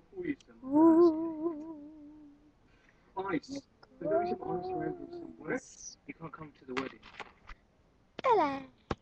Ooh. Ice. There is ice around somewhere. You can't come to the wedding. Hello.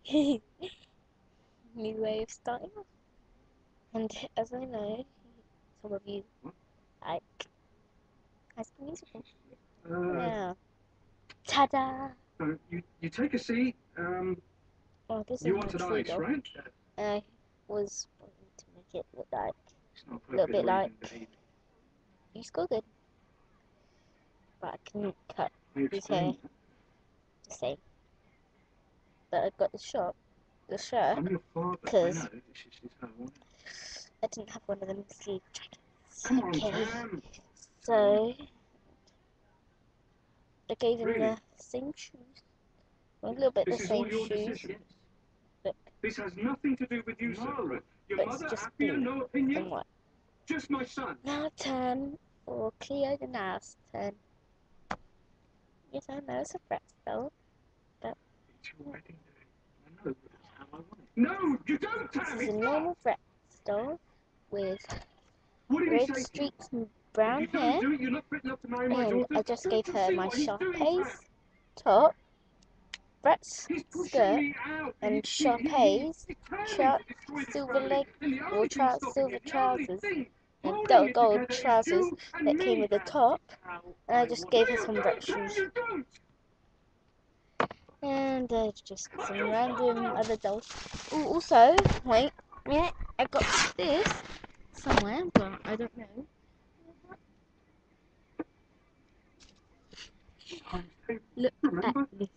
New way of starting off. And as I know, some of you like High School Musical. Yeah. Ta-da! You take a seat. Oh, this is You my wanted tree ice, though. right? I was wanting to make it look like A little bit like he's good, but I couldn't cut his hair the same. But I got the shirt because I didn't have one of them sleeve jackets. Okay, so I gave him the same shoes, a little bit the same shoes. Look, this has nothing to do with you, sir. Your but it's mother just happy and blue no opinion? and white. Just my son. Now turn for Cleo the Mouse turn. Yes, I know it's a pretzel, but It's your wedding day. I know, but it's how I want it. No, you don't, Tam! this is a It's normal pretzel with What did he red say? streaks and brown If you hair, don't do it, you're not fit enough to marry my and daughter. I just Don't gave you her see my what he's doing, Tam? Sharpay's top, Brett's He's pushing skirt, me out. and He's Sharpay's determined to destroy this silver family. leg And the or only thing stopping silver it, the only trousers, thing and holding it gold together is trousers you and that me. came with the That's top, how and I just gave her No, some you Brett don't, Tam, shoes. you don't. And just some random other dolls. Oh, also, wait, yeah, I got this somewhere, but I don't know. Look at this.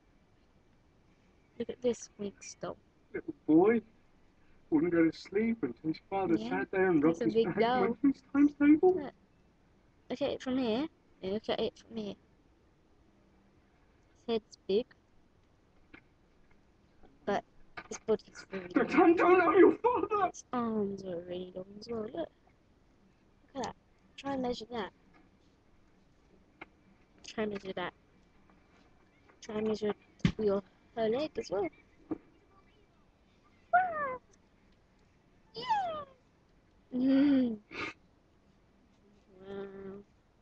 Look at this winx doll. Little boy wouldn't go to sleep until his father sat there and rubbed his back and went through his times table. Look at it from here. And look at it from here. His head's big, but his body's very long. Don't I'm your father! His arms are really long as well. Look at that. Try and measure that. Try and measure that. Try and measure her leg as well. Yeah. Wow.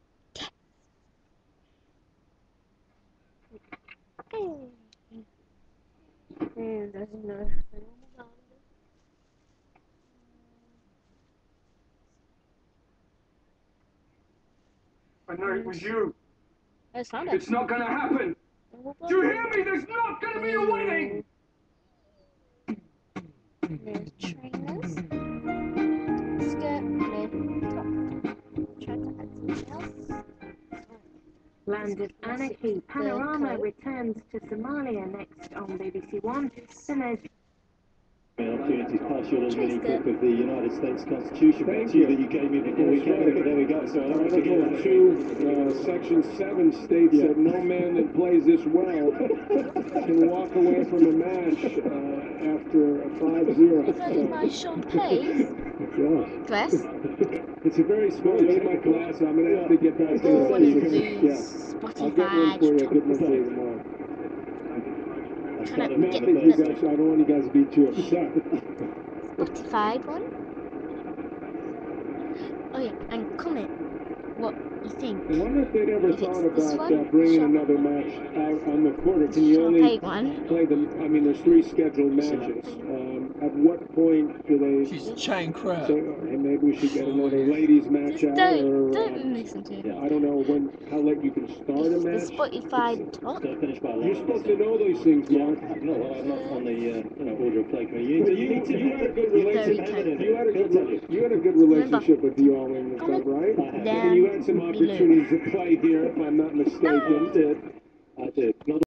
And there's another normal I know it was you. It's not. It's not gonna happen. Do you hear me? There's not gonna be a wedding. There's trainers, skirt, and top. Try to add something else. Land of Anarchy. Panorama returns to Somalia next on BBC One. Then there's opportunity to pass you a little mini clip of the United States Constitution back to you that you gave me before we came. There we go. So Article 2, Section 7 states that no man that plays this well can walk away from a match after a 5-0. Is that my Sharpay's dress? It's a very small. Look at my class. I'm going to have to get back to One of it. these I'll get one for you. Good luck for you tomorrow. Trying to Not get that you guys, I don't want you guys to be too upset. Spotify one. Oh yeah, and comment what you think. I wonder if they'd ever If thought it's this about one, bringing Sharpay. another match out on the quarter. Can you only Sharpay one. play them? I mean, there's 3 scheduled matches. At what point do they She's chatting crap. say, oh, hey, maybe we should get another ladies match Just out? don't listen to it. I don't know how late you can start a The match. Spotify top. You're supposed to know those things, Mark. No, I'm not on the order of play committee. But you had a good relationship. You had a good Remember, relationship with Yoling and stuff, right? And you had some opportunities to play here, if I'm not mistaken. I did.